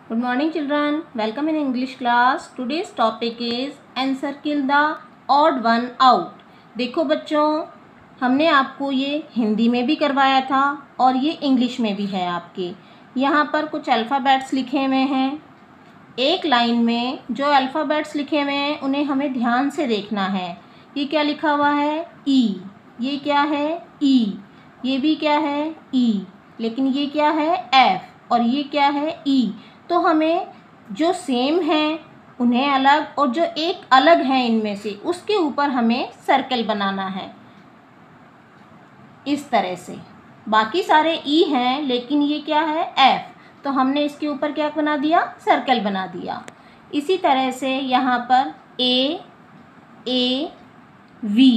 Good morning children, welcome in English class. Today's topic is encircle the odd one out. देखो बच्चों, हमने आपको ये हिंदी में भी करवाया था और ये इंग्लिश में भी है आपके। यहाँ पर कुछ अल्फ़ाबेट्स लिखे हुए हैं। एक लाइन में जो अल्फ़ाबेट्स लिखे हुए हैं उन्हें हमें ध्यान से देखना है। ये क्या लिखा हुआ है? ई। ये क्या है? ई। ये भी क्या है? ई। लेकिन ये क्या है? एफ। और ये क्या है? ई। तो हमें जो सेम हैं उन्हें अलग और जो एक अलग है इनमें से उसके ऊपर हमें सर्कल बनाना है इस तरह से। बाकी सारे ई हैं लेकिन ये क्या है? एफ। तो हमने इसके ऊपर क्या बना दिया? सर्कल बना दिया। इसी तरह से यहाँ पर ए वी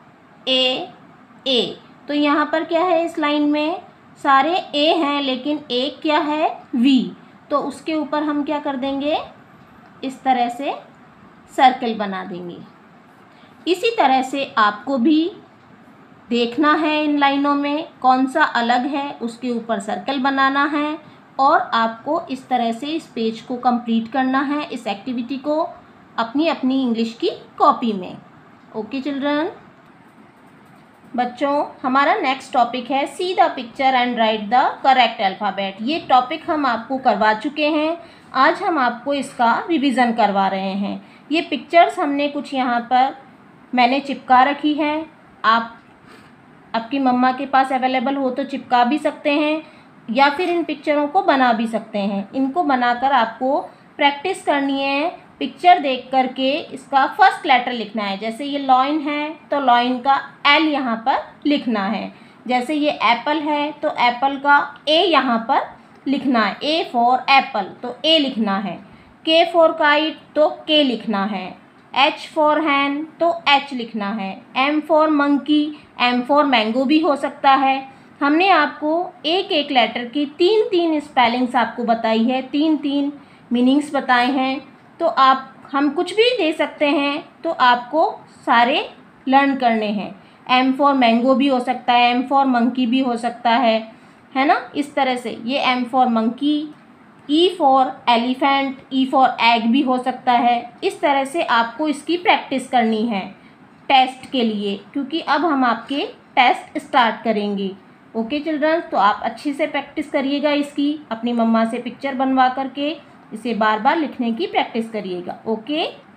ए। तो यहाँ पर क्या है? इस लाइन में सारे ए हैं लेकिन एक क्या है? वी। तो उसके ऊपर हम क्या कर देंगे? इस तरह से सर्कल बना देंगे। इसी तरह से आपको भी देखना है इन लाइनों में कौन सा अलग है, उसके ऊपर सर्कल बनाना है और आपको इस तरह से इस पेज को कंप्लीट करना है, इस एक्टिविटी को अपनी अपनी इंग्लिश की कॉपी में। Okay children. बच्चों, हमारा नेक्स्ट टॉपिक है see the picture and write the correct alphabet. ये टॉपिक हम आपको करवा चुके हैं, आज हम आपको इसका रिवीजन करवा रहे हैं। ये पिक्चर्स हमने कुछ यहाँ पर मैंने चिपका रखी है। आप आपकी मम्मा के पास अवेलेबल हो तो चिपका भी सकते हैं या फिर इन पिक्चरों को बना भी सकते हैं। इनको बनाकर आपको प्रैक्टिस करनी है। पिक्चर देख करके इसका फर्स्ट लेटर लिखना है। जैसे ये लॉइन है तो लॉइन का एल यहाँ पर लिखना है। जैसे ये एप्पल है तो एप्पल का ए यहाँ पर लिखना है। ए फॉर एप्पल तो ए लिखना है। के फॉर काइट तो के लिखना है। एच फॉर हैन तो एच लिखना है। M for monkey, M for mango भी हो सकता है। हमने आपको एक एक लेटर की तीन तीन स्पेलिंग्स आपको बताई है, तीन तीन मीनिंग्स बताए हैं। तो हम कुछ भी दे सकते हैं, तो आपको सारे लर्न करने हैं। एम फॉर मैंगो भी हो सकता है, एम फॉर मंकी भी हो सकता है ना। इस तरह से ये M for monkey, E for elephant, E for egg भी हो सकता है। इस तरह से आपको इसकी प्रैक्टिस करनी है टेस्ट के लिए, क्योंकि अब हम आपके टेस्ट स्टार्ट करेंगे। ओके चिल्ड्रन, तो आप अच्छे से प्रैक्टिस करिएगा इसकी, अपनी मम्मा से पिक्चर बनवा करके इसे बार बार लिखने की प्रैक्टिस करिएगा। ओके।